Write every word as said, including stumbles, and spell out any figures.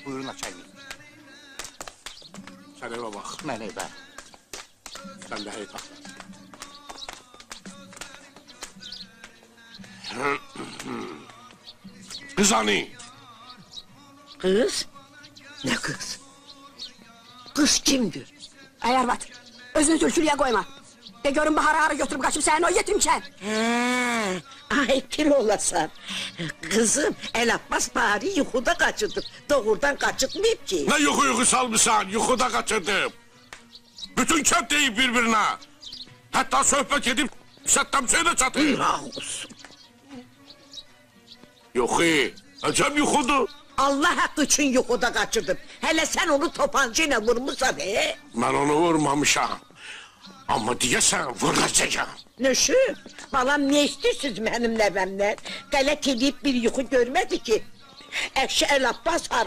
Buyurun açayım. Sen eve bak. Ben eve. Sen de hey bak. Kız hani? Kız? Ne kız? Kız kimdir? Eğer bat, özünü tülkülüye koyma. De görün baharı ağrı götürüp kaçıp sen o yetimken. He, ay pir olasan. Kızım, El Abbas bari yuhuda kaçırdım. Doğrudan kaçırtmayıp ki. Ne yuhu yuhu salmışsan, yuhuda kaçırdım. Bütün kent deyip birbirine. Hatta sohbet edip şattam söyle çatır. İlah olsun. Yuhu, acem yuhudu. Allah hakkı için yuhuda kaçırdım. Hele sen onu topancayla vurmuşsan he. Ben onu vurmamışam. Ama diyesen vuracağım. Nöşü, balam ne istiyorsunuz benimle benden? Galet edip bir yuhu görmedi ki. Eşi El Abbas